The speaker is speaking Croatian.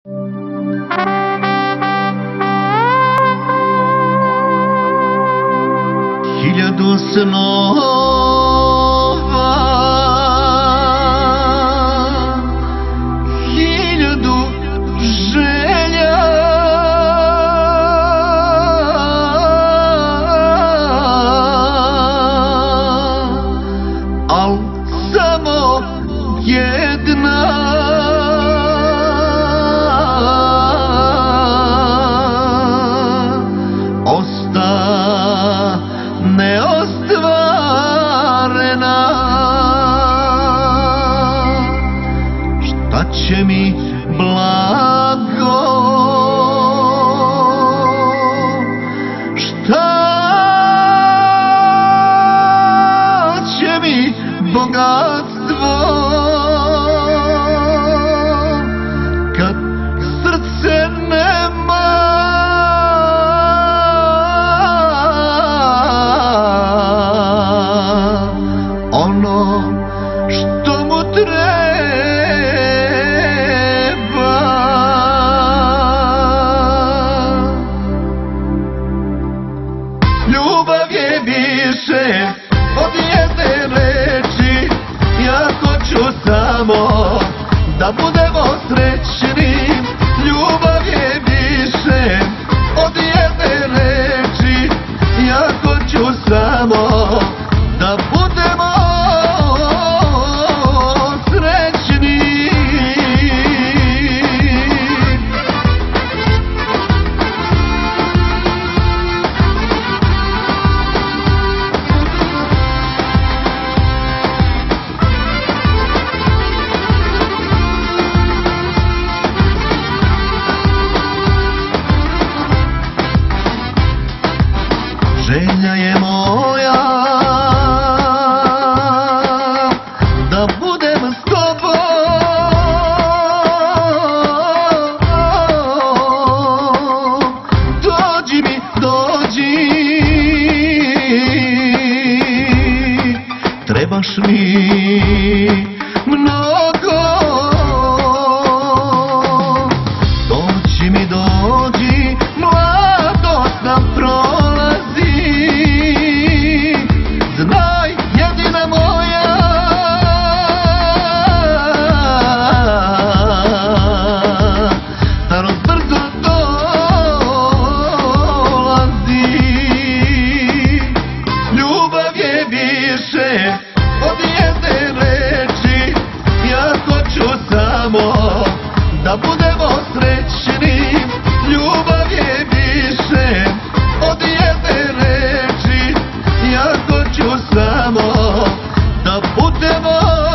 Hiljadu snova, hiljadu želja, al samo jedna neostvarena. Šta će mi blago, šta će mi bogatstvo, kad srce nema ono što mu treba. Ljubav je više od jedne reči, ja hoću samo da budemo srećni. Ljubav je više od jedne reči, ja hoću samo da budemo srećni. Želja je moja da budem s tobom, dođi mi, dođi, trebaš mi mnogo, dođi mi, dođi, mladost nam prolazi. Znaj, jedina moja, starost brzo dolazi. Ljubav je više od jedne reči, ja hoću samo da budemo srećni. Ljubav je više od jedne reči, ja hoću samo da budemo